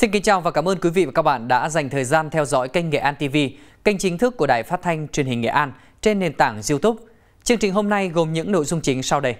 Xin kính chào và cảm ơn quý vị và các bạn đã dành thời gian theo dõi kênh Nghệ An TV, kênh chính thức của Đài Phát thanh Truyền hình Nghệ An trên nền tảng YouTube. Chương trình hôm nay gồm những nội dung chính sau đây.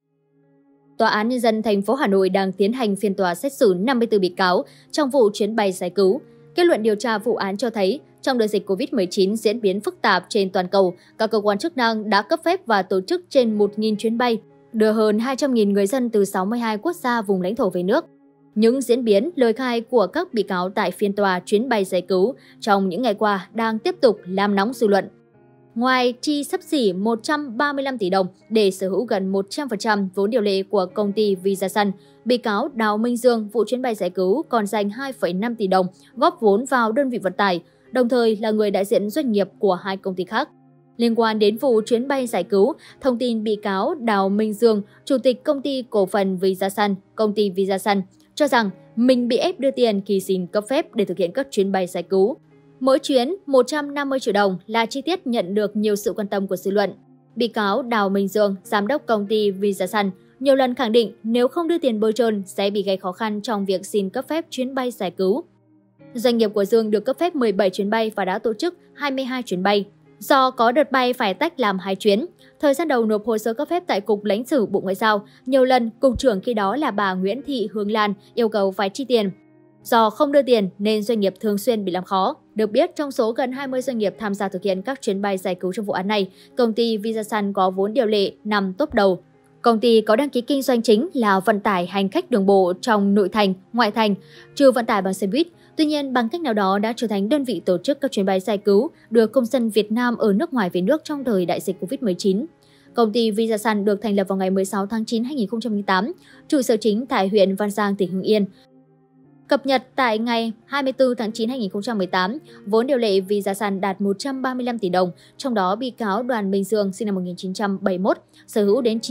Tòa án Nhân dân thành phố Hà Nội đang tiến hành phiên tòa xét xử 54 bị cáo trong vụ chuyến bay giải cứu. Kết luận điều tra vụ án cho thấy, trong đợt dịch Covid-19 diễn biến phức tạp trên toàn cầu, các cơ quan chức năng đã cấp phép và tổ chức trên 1.000 chuyến bay, đưa hơn 200.000 người dân từ 62 quốc gia vùng lãnh thổ về nước. Những diễn biến, lời khai của các bị cáo tại phiên tòa chuyến bay giải cứu trong những ngày qua đang tiếp tục làm nóng dư luận. Ngoài chi xấp xỉ 135 tỷ đồng để sở hữu gần 100% vốn điều lệ của công ty Visasun, bị cáo Đào Minh Dương vụ chuyến bay giải cứu còn dành 2,5 tỷ đồng góp vốn vào đơn vị vận tải, đồng thời là người đại diện doanh nghiệp của hai công ty khác. Liên quan đến vụ chuyến bay giải cứu, thông tin bị cáo Đào Minh Dương, chủ tịch công ty cổ phần Visasun, công ty Visasun, cho rằng mình bị ép đưa tiền khi xin cấp phép để thực hiện các chuyến bay giải cứu. Mỗi chuyến 150 triệu đồng là chi tiết nhận được nhiều sự quan tâm của dư luận. Bị cáo Đào Minh Dương, giám đốc công ty Visasun, nhiều lần khẳng định nếu không đưa tiền bôi trơn sẽ bị gây khó khăn trong việc xin cấp phép chuyến bay giải cứu. Doanh nghiệp của Dương được cấp phép 17 chuyến bay và đã tổ chức 22 chuyến bay. Do có đợt bay phải tách làm 2 chuyến, thời gian đầu nộp hồ sơ cấp phép tại Cục Lãnh sự Bộ Ngoại giao, nhiều lần Cục trưởng khi đó là bà Nguyễn Thị Hương Lan yêu cầu phải chi tiền. Do không đưa tiền nên doanh nghiệp thường xuyên bị làm khó. Được biết, trong số gần 20 doanh nghiệp tham gia thực hiện các chuyến bay giải cứu trong vụ án này, công ty Visasun có vốn điều lệ nằm top đầu. Công ty có đăng ký kinh doanh chính là vận tải hành khách đường bộ trong nội thành, ngoại thành, trừ vận tải bằng xe buýt. Tuy nhiên, bằng cách nào đó đã trở thành đơn vị tổ chức các chuyến bay giải cứu đưa công dân Việt Nam ở nước ngoài về nước trong thời đại dịch Covid-19. Công ty Visasun được thành lập vào ngày 16 tháng 9 2008, trụ sở chính tại huyện Văn Giang, tỉnh Hưng Yên. Cập nhật tại ngày 24 tháng 9 2018, vốn điều lệ Visasun đạt 135 tỷ đồng, trong đó bị cáo Đoàn Minh Dương sinh năm 1971 sở hữu đến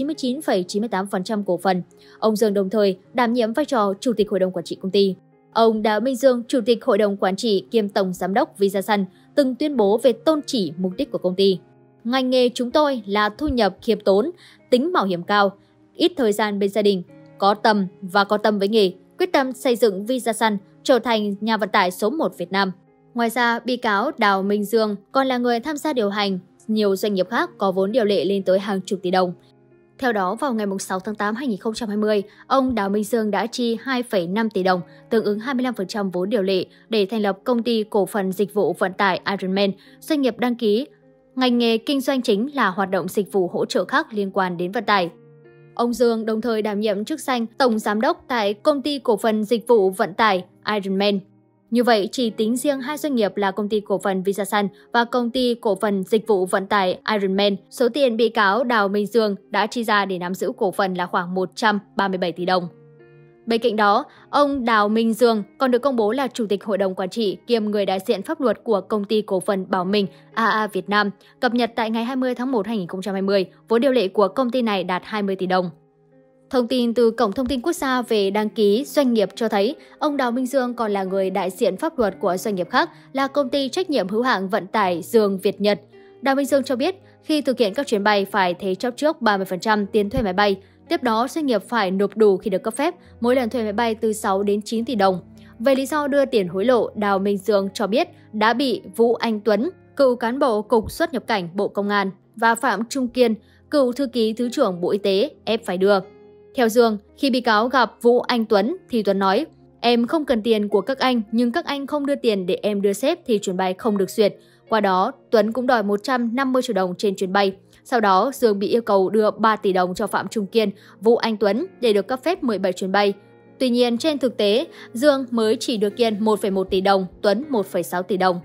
99,98% cổ phần. Ông Dương đồng thời đảm nhiệm vai trò Chủ tịch Hội đồng Quản trị công ty. Ông Đào Minh Dương, Chủ tịch Hội đồng Quản trị kiêm Tổng Giám đốc Visasun, từng tuyên bố về tôn chỉ mục đích của công ty. Ngành nghề chúng tôi là thu nhập khiêm tốn, tính bảo hiểm cao, ít thời gian bên gia đình, có tâm với nghề, quyết tâm xây dựng Visasun trở thành nhà vận tải số 1 Việt Nam. Ngoài ra, bị cáo Đào Minh Dương còn là người tham gia điều hành nhiều doanh nghiệp khác có vốn điều lệ lên tới hàng chục tỷ đồng. Theo đó, vào ngày 6 tháng 8 2020, ông Đào Minh Dương đã chi 2,5 tỷ đồng, tương ứng 25% vốn điều lệ để thành lập công ty cổ phần dịch vụ vận tải Ironman, doanh nghiệp đăng ký. Ngành nghề kinh doanh chính là hoạt động dịch vụ hỗ trợ khác liên quan đến vận tải. Ông Dương đồng thời đảm nhiệm chức danh Tổng Giám đốc tại Công ty Cổ phần Dịch vụ Vận tải Ironman. Như vậy, chỉ tính riêng hai doanh nghiệp là Công ty Cổ phần Visasun và Công ty Cổ phần Dịch vụ Vận tải Ironman, số tiền bị cáo Đào Minh Dương đã chi ra để nắm giữ cổ phần là khoảng 137 tỷ đồng. Bên cạnh đó, ông Đào Minh Dương còn được công bố là Chủ tịch Hội đồng Quản trị kiêm người đại diện pháp luật của Công ty Cổ phần Bảo Minh AA Việt Nam, cập nhật tại ngày 20 tháng 1 2020, vốn điều lệ của công ty này đạt 20 tỷ đồng. Thông tin từ Cổng Thông tin Quốc gia về đăng ký doanh nghiệp cho thấy, ông Đào Minh Dương còn là người đại diện pháp luật của doanh nghiệp khác là Công ty Trách nhiệm hữu hạn Vận tải Dương Việt Nhật. Đào Minh Dương cho biết, khi thực hiện các chuyến bay phải thế chấp trước 30% tiền thuê máy bay. Tiếp đó, doanh nghiệp phải nộp đủ khi được cấp phép, mỗi lần thuê máy bay từ 6 đến 9 tỷ đồng. Về lý do đưa tiền hối lộ, Đào Minh Dương cho biết đã bị Vũ Anh Tuấn, cựu cán bộ Cục Xuất nhập cảnh Bộ Công an, và Phạm Trung Kiên, cựu thư ký Thứ trưởng Bộ Y tế, ép phải đưa. Theo Dương, khi bị cáo gặp Vũ Anh Tuấn thì Tuấn nói, em không cần tiền của các anh, nhưng các anh không đưa tiền để em đưa sếp thì chuyến bay không được duyệt. Qua đó, Tuấn cũng đòi 150 triệu đồng trên chuyến bay. Sau đó, Dương bị yêu cầu đưa 3 tỷ đồng cho Phạm Trung Kiên, Vũ Anh Tuấn để được cấp phép 17 chuyến bay. Tuy nhiên, trên thực tế, Dương mới chỉ được Kiên 1,1 tỷ đồng, Tuấn 1,6 tỷ đồng.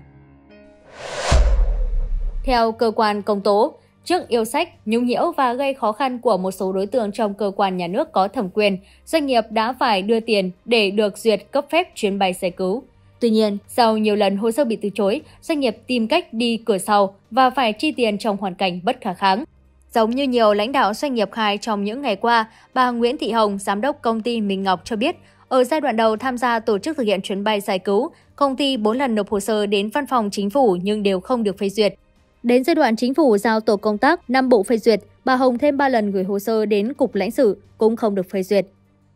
Theo cơ quan công tố, trước yêu sách, nhũng nhiễu và gây khó khăn của một số đối tượng trong cơ quan nhà nước có thẩm quyền, doanh nghiệp đã phải đưa tiền để được duyệt cấp phép chuyến bay giải cứu. Tuy nhiên, sau nhiều lần hồ sơ bị từ chối, doanh nghiệp tìm cách đi cửa sau và phải chi tiền trong hoàn cảnh bất khả kháng. Giống như nhiều lãnh đạo doanh nghiệp khai trong những ngày qua, bà Nguyễn Thị Hồng, giám đốc công ty Minh Ngọc cho biết, ở giai đoạn đầu tham gia tổ chức thực hiện chuyến bay giải cứu, công ty 4 lần nộp hồ sơ đến văn phòng chính phủ nhưng đều không được phê duyệt. Đến giai đoạn chính phủ giao tổ công tác 5 bộ phê duyệt, bà Hồng thêm 3 lần gửi hồ sơ đến Cục Lãnh sự cũng không được phê duyệt.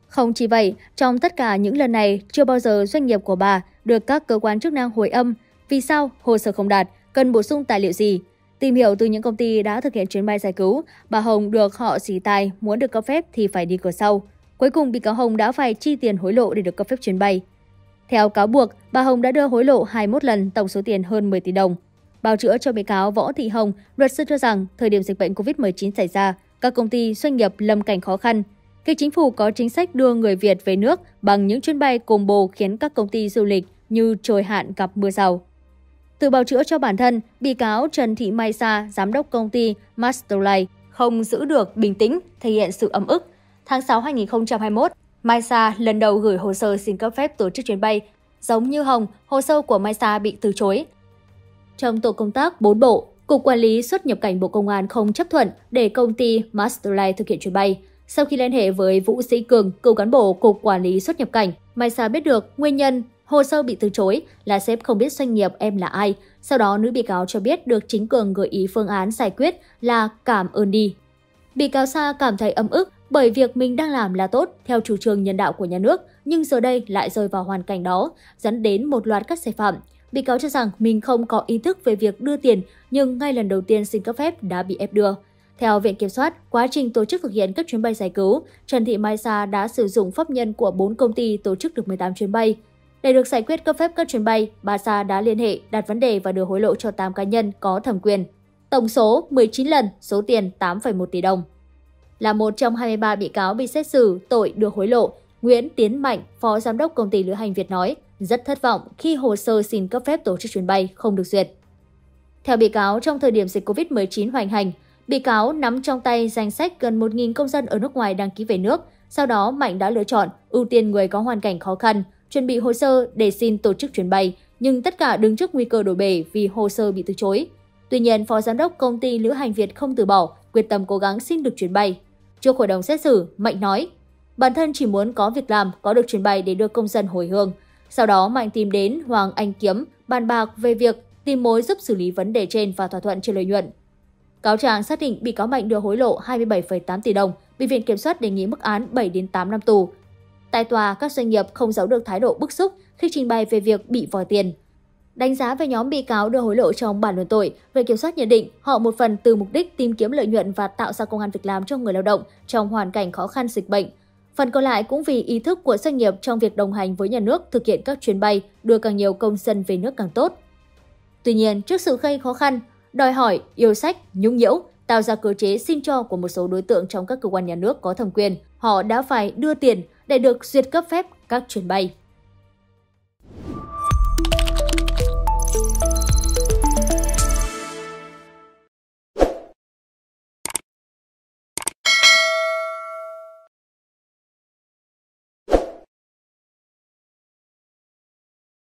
Không chỉ vậy, trong tất cả những lần này, chưa bao giờ doanh nghiệp của bà được các cơ quan chức năng hồi âm. Vì sao? Hồ sơ không đạt, cần bổ sung tài liệu gì? Tìm hiểu từ những công ty đã thực hiện chuyến bay giải cứu, bà Hồng được họ xỉ tài, muốn được cấp phép thì phải đi cửa sau. Cuối cùng, bị cáo Hồng đã phải chi tiền hối lộ để được cấp phép chuyến bay. Theo cáo buộc, bà Hồng đã đưa hối lộ 21 lần, tổng số tiền hơn 10 tỷ đồng. Bào chữa cho bị cáo Võ Thị Hồng, luật sư cho rằng thời điểm dịch bệnh COVID-19 xảy ra, các công ty, doanh nghiệp lâm cảnh khó khăn. Khi chính phủ có chính sách đưa người Việt về nước bằng những chuyến bay combo khiến các công ty du lịch như trôi hạn gặp mưa rào. Từ bào chữa cho bản thân, bị cáo Trần Thị Mai Sa, giám đốc công ty Masterlife, không giữ được bình tĩnh, thể hiện sự ấm ức. Tháng 6 2021, Mai Sa lần đầu gửi hồ sơ xin cấp phép tổ chức chuyến bay. Giống như Hồng, hồ sơ của Mai Sa bị từ chối. Trong tổ công tác 4 bộ, Cục Quản lý xuất nhập cảnh Bộ Công an không chấp thuận để công ty Masterlife thực hiện chuyến bay. Sau khi liên hệ với Vũ Sĩ Cường, cựu cán bộ Cục Quản lý xuất nhập cảnh, Mai Sa biết được nguyên nhân hồ sơ bị từ chối là sếp không biết doanh nghiệp em là ai. Sau đó, nữ bị cáo cho biết được chính Cường gợi ý phương án giải quyết là cảm ơn đi. Bị cáo Sa cảm thấy ấm ức bởi việc mình đang làm là tốt theo chủ trương nhân đạo của nhà nước, nhưng giờ đây lại rơi vào hoàn cảnh đó, dẫn đến một loạt các sai phạm. Bị cáo cho rằng mình không có ý thức về việc đưa tiền, nhưng ngay lần đầu tiên xin cấp phép đã bị ép đưa. Theo Viện Kiểm soát, quá trình tổ chức thực hiện các chuyến bay giải cứu, Trần Thị Mai Sa đã sử dụng pháp nhân của 4 công ty tổ chức được 18 chuyến bay. Để được giải quyết cấp phép các chuyến bay, bà Sa đã liên hệ, đặt vấn đề và đưa hối lộ cho 8 cá nhân có thẩm quyền. Tổng số 19 lần, số tiền 8,1 tỷ đồng. Là một trong 23 bị cáo bị xét xử tội đưa hối lộ, Nguyễn Tiến Mạnh, Phó Giám đốc Công ty Lữ hành Việt nói, rất thất vọng khi hồ sơ xin cấp phép tổ chức chuyến bay không được duyệt. Theo bị cáo, trong thời điểm dịch COVID-19 hoành hành, bị cáo nắm trong tay danh sách gần 1.000 công dân ở nước ngoài đăng ký về nước. Sau đó, Mạnh đã lựa chọn ưu tiên người có hoàn cảnh khó khăn, chuẩn bị hồ sơ để xin tổ chức chuyến bay, nhưng tất cả đứng trước nguy cơ đổ bể vì hồ sơ bị từ chối. Tuy nhiên, Phó Giám đốc Công ty Lữ hành Việt không từ bỏ, quyết tâm cố gắng xin được chuyến bay. Trước hội đồng xét xử, Mạnh nói, bản thân chỉ muốn có việc làm, có được chuyến bay để đưa công dân hồi hương. Sau đó, Mạnh tìm đến Hoàng Anh Kiếm, bàn bạc về việc tìm mối giúp xử lý vấn đề trên và thỏa thuận chia lợi nhuận. Cáo trạng xác định bị cáo Mạnh đưa hối lộ 27,8 tỷ đồng, bị Viện Kiểm soát đề nghị mức án 7 đến 8 năm tù. Tại tòa, các doanh nghiệp không giấu được thái độ bức xúc khi trình bày về việc bị vòi tiền. Đánh giá về nhóm bị cáo đưa hối lộ trong bản luận tội, Viện Kiểm soát nhận định họ một phần từ mục đích tìm kiếm lợi nhuận và tạo ra công ăn việc làm cho người lao động trong hoàn cảnh khó khăn dịch bệnh. Phần còn lại cũng vì ý thức của doanh nghiệp trong việc đồng hành với nhà nước thực hiện các chuyến bay đưa càng nhiều công dân về nước càng tốt. Tuy nhiên, trước sự gây khó khăn, đòi hỏi, yêu sách, nhũng nhiễu, tạo ra cơ chế xin cho của một số đối tượng trong các cơ quan nhà nước có thẩm quyền, họ đã phải đưa tiền để được duyệt cấp phép các chuyến bay.